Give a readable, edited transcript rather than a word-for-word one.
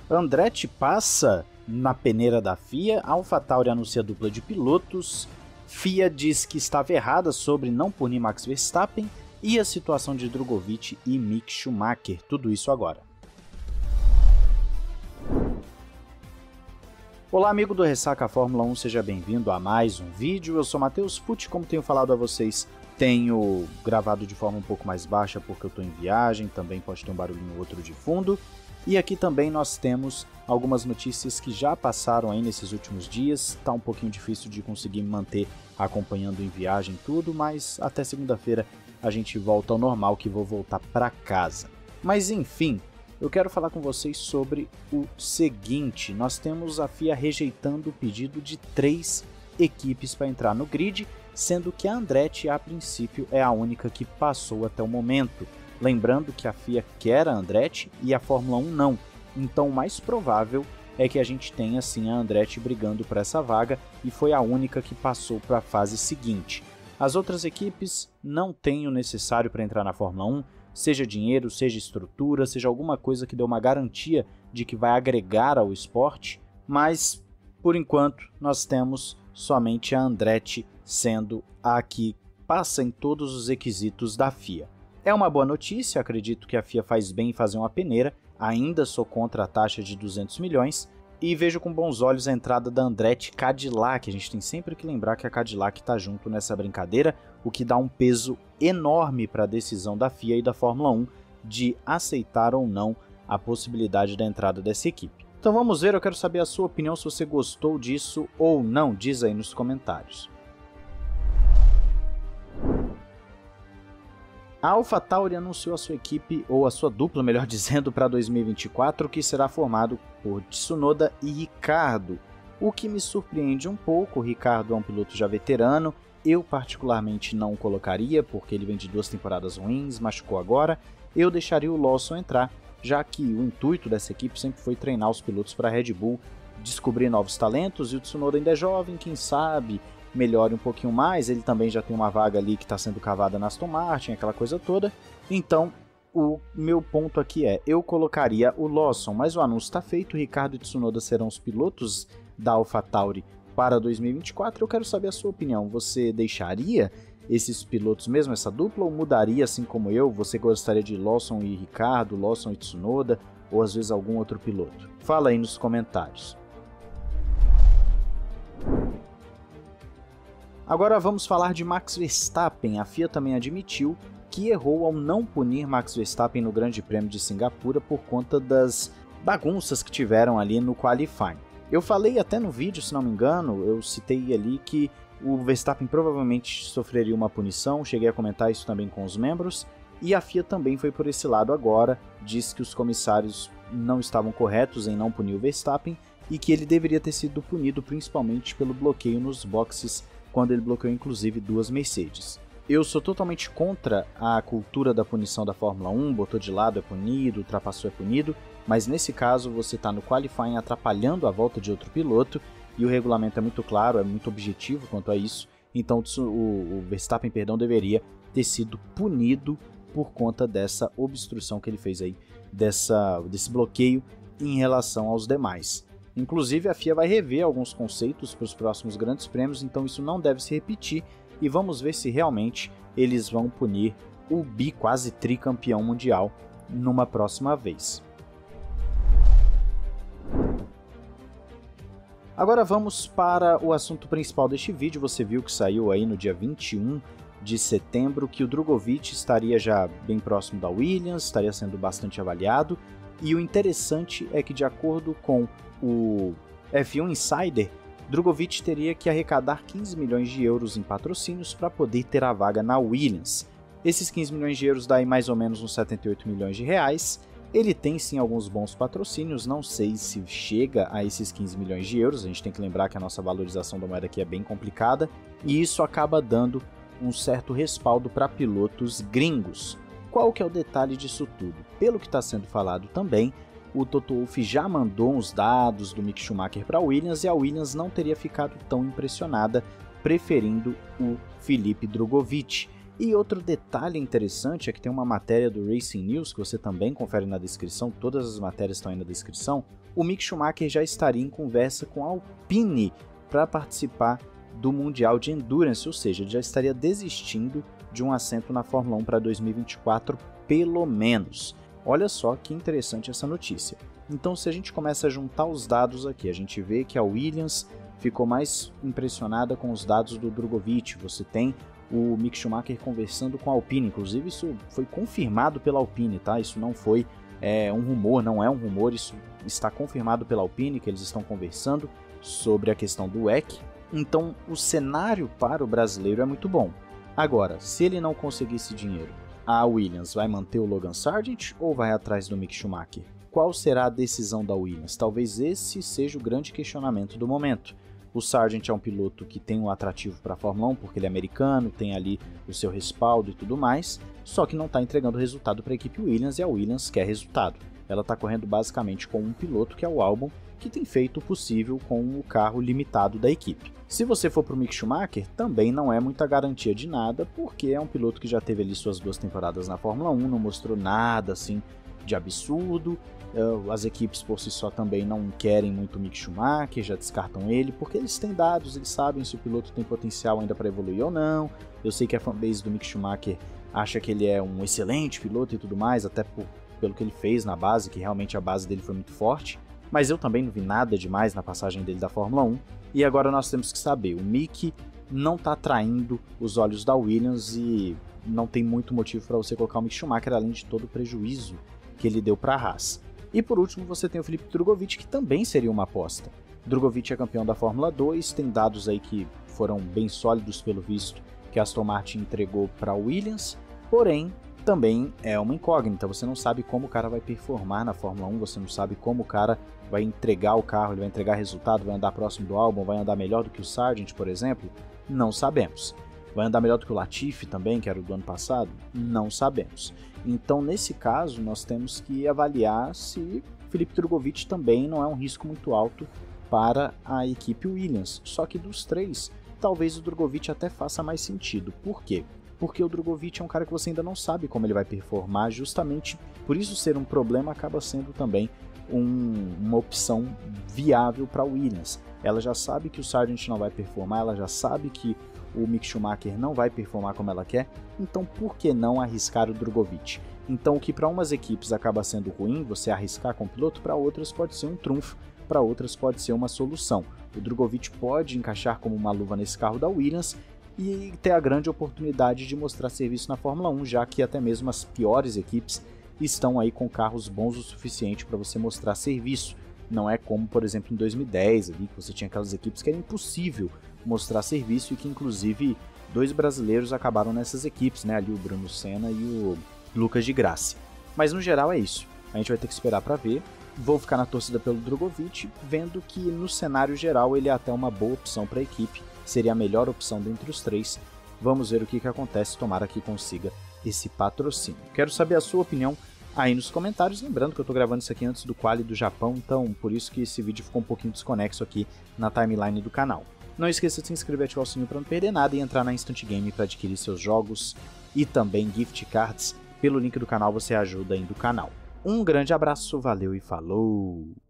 Andretti passa na peneira da FIA, AlphaTauri anuncia dupla de pilotos, FIA diz que estava errada sobre não punir Max Verstappen e a situação de Drugovich e Mick Schumacher, tudo isso agora. Olá amigo do Ressaca Fórmula 1, seja bem-vindo a mais um vídeo. Eu sou Matheus Pucci, como tenho falado a vocês, tenho gravado de forma um pouco mais baixa porque eu estou em viagem, também pode ter um barulhinho ou outro de fundo. E aqui também nós temos algumas notícias que já passaram aí nesses últimos dias, tá um pouquinho difícil de conseguir me manter acompanhando em viagem tudo, mas até segunda-feira a gente volta ao normal, que vou voltar para casa. Mas enfim, eu quero falar com vocês sobre o seguinte: nós temos a FIA rejeitando o pedido de 3 equipes para entrar no grid, sendo que a Andretti, a princípio, é a única que passou até o momento. Lembrando que a FIA quer a Andretti e a Fórmula 1 não, então o mais provável é que a gente tenha sim a Andretti brigando por essa vaga e foi a única que passou para a fase seguinte. As outras equipes não têm o necessário para entrar na Fórmula 1, seja dinheiro, seja estrutura, seja alguma coisa que dê uma garantia de que vai agregar ao esporte, mas por enquanto nós temos somente a Andretti sendo a que passa em todos os requisitos da FIA. É uma boa notícia, acredito que a FIA faz bem em fazer uma peneira, ainda sou contra a taxa de 200 milhões e vejo com bons olhos a entrada da Andretti Cadillac. A gente tem sempre que lembrar que a Cadillac está junto nessa brincadeira, o que dá um peso enorme para a decisão da FIA e da Fórmula 1 de aceitar ou não a possibilidade da entrada dessa equipe. Então vamos ver, eu quero saber a sua opinião, se você gostou disso ou não, diz aí nos comentários. A AlphaTauri anunciou a sua equipe, ou a sua dupla, melhor dizendo, para 2024, que será formado por Tsunoda e Ricciardo. O que me surpreende um pouco, o Ricciardo é um piloto já veterano, eu particularmente não o colocaria, porque ele vem de 2 temporadas ruins, machucou agora. Eu deixaria o Lawson entrar, já que o intuito dessa equipe sempre foi treinar os pilotos para a Red Bull, descobrir novos talentos, e o Tsunoda ainda é jovem, quem sabe melhore um pouquinho mais, ele também já tem uma vaga ali que está sendo cavada na Aston Martin, aquela coisa toda. Então, o meu ponto aqui é, eu colocaria o Lawson, mas o anúncio está feito, Ricciardo e Tsunoda serão os pilotos da AlphaTauri para 2024, eu quero saber a sua opinião, você deixaria esses pilotos mesmo, essa dupla, ou mudaria assim como eu? Você gostaria de Lawson e Ricciardo, Lawson e Tsunoda, ou às vezes algum outro piloto? Fala aí nos comentários. Agora vamos falar de Max Verstappen. A FIA também admitiu que errou ao não punir Max Verstappen no Grande Prêmio de Singapura por conta das bagunças que tiveram ali no qualifying. Eu falei até no vídeo, se não me engano, eu citei ali que o Verstappen provavelmente sofreria uma punição, cheguei a comentar isso também com os membros, e a FIA também foi por esse lado agora, diz que os comissários não estavam corretos em não punir o Verstappen e que ele deveria ter sido punido principalmente pelo bloqueio nos boxes, quando ele bloqueou inclusive 2 Mercedes. Eu sou totalmente contra a cultura da punição da Fórmula 1, botou de lado é punido, ultrapassou é punido, mas nesse caso você está no qualifying atrapalhando a volta de outro piloto, e o regulamento é muito claro, é muito objetivo quanto a isso, então o Verstappen, deveria ter sido punido por conta dessa obstrução que ele fez aí, desse bloqueio em relação aos demais. Inclusive a FIA vai rever alguns conceitos para os próximos grandes prêmios, então isso não deve se repetir e vamos ver se realmente eles vão punir o quase tricampeão mundial numa próxima vez. Agora vamos para o assunto principal deste vídeo. Você viu que saiu aí no dia 21 de setembro que o Drugovich estaria já bem próximo da Williams, estaria sendo bastante avaliado, e o interessante é que, de acordo com o F1 Insider, Drugovich teria que arrecadar 15 milhões de euros em patrocínios para poder ter a vaga na Williams. Esses 15 milhões de euros dá aí mais ou menos uns 78 milhões de reais. Ele tem sim alguns bons patrocínios, não sei se chega a esses 15 milhões de euros, a gente tem que lembrar que a nossa valorização da moeda aqui é bem complicada, e isso acaba dando um certo respaldo para pilotos gringos. Qual que é o detalhe disso tudo? Pelo que está sendo falado também, o Toto Wolff já mandou uns dados do Mick Schumacher para a Williams e a Williams não teria ficado tão impressionada, preferindo o Felipe Drugovich. E outro detalhe interessante é que tem uma matéria do Racing News, que você também confere na descrição, todas as matérias estão aí na descrição, o Mick Schumacher já estaria em conversa com a Alpine para participar do Mundial de Endurance, ou seja, ele já estaria desistindo de um assento na Fórmula 1 para 2024, pelo menos. Olha só que interessante essa notícia. Então, se a gente começa a juntar os dados aqui, a gente vê que a Williams ficou mais impressionada com os dados do Drugovich. Você tem o Mick Schumacher conversando com a Alpine, inclusive isso foi confirmado pela Alpine, tá? Isso não foi um rumor, não é um rumor, isso está confirmado pela Alpine, que eles estão conversando sobre a questão do WEC. Então, o cenário para o brasileiro é muito bom. Agora, se ele não conseguir esse dinheiro, a Williams vai manter o Logan Sargent ou vai atrás do Mick Schumacher? Qual será a decisão da Williams? Talvez esse seja o grande questionamento do momento. O Sargent é um piloto que tem um atrativo para a Fórmula 1, porque ele é americano, tem ali o seu respaldo e tudo mais, só que não está entregando resultado para a equipe Williams, e a Williams quer resultado. Ela está correndo basicamente com um piloto, que é o Albon, que tem feito o possível com o carro limitado da equipe. Se você for para o Mick Schumacher, também não é muita garantia de nada, porque é um piloto que já teve ali suas 2 temporadas na Fórmula 1, não mostrou nada assim de absurdo. As equipes por si só também não querem muito o Mick Schumacher, já descartam ele, porque eles têm dados, eles sabem se o piloto tem potencial ainda para evoluir ou não. Eu sei que a fanbase do Mick Schumacher acha que ele é um excelente piloto e tudo mais, até pelo que ele fez na base, que realmente a base dele foi muito forte, mas eu também não vi nada demais na passagem dele da Fórmula 1, e agora nós temos que saber, o Mick não está atraindo os olhos da Williams e não tem muito motivo para você colocar o Mick Schumacher, além de todo o prejuízo que ele deu para a Haas. E por último você tem o Felipe Drugovich, que também seria uma aposta. Drugovich é campeão da Fórmula 2, tem dados aí que foram bem sólidos pelo visto, que a Aston Martin entregou para a Williams, porém também é uma incógnita, você não sabe como o cara vai performar na Fórmula 1, você não sabe como o cara vai entregar o carro, ele vai entregar resultado, vai andar próximo do Albon, vai andar melhor do que o Sargent, por exemplo? Não sabemos. Vai andar melhor do que o Latifi também, que era o do ano passado? Não sabemos. Então, nesse caso, nós temos que avaliar se Felipe Drugovich também não é um risco muito alto para a equipe Williams. Só que dos 3, talvez o Drugovich até faça mais sentido. Por quê? Porque o Drugovich é um cara que você ainda não sabe como ele vai performar, justamente por isso ser um problema acaba sendo também uma opção viável para a Williams. Ela já sabe que o Sargent não vai performar, ela já sabe que o Mick Schumacher não vai performar como ela quer, então por que não arriscar o Drugovich? Então o que para umas equipes acaba sendo ruim, você arriscar com o piloto, para outras pode ser um trunfo, para outras pode ser uma solução. O Drugovich pode encaixar como uma luva nesse carro da Williams e ter a grande oportunidade de mostrar serviço na Fórmula 1, já que até mesmo as piores equipes estão aí com carros bons o suficiente para você mostrar serviço. Não é como, por exemplo, em 2010, ali, que você tinha aquelas equipes que era impossível mostrar serviço e que, inclusive, 2 brasileiros acabaram nessas equipes, né? Ali o Bruno Senna e o Lucas de Grassi. Mas, no geral, é isso. A gente vai ter que esperar para ver. Vou ficar na torcida pelo Drugovich, vendo que, no cenário geral, ele é até uma boa opção para a equipe. Seria a melhor opção dentre os 3. Vamos ver o que acontece, tomara que consiga esse patrocínio. Quero saber a sua opinião aí nos comentários, lembrando que eu estou gravando isso aqui antes do quali do Japão, então por isso que esse vídeo ficou um pouquinho desconexo aqui na timeline do canal. Não esqueça de se inscrever e ativar o sininho para não perder nada e entrar na Instant Game para adquirir seus jogos e também gift cards. Pelo link do canal você ajuda aí do canal. Um grande abraço, valeu e falou!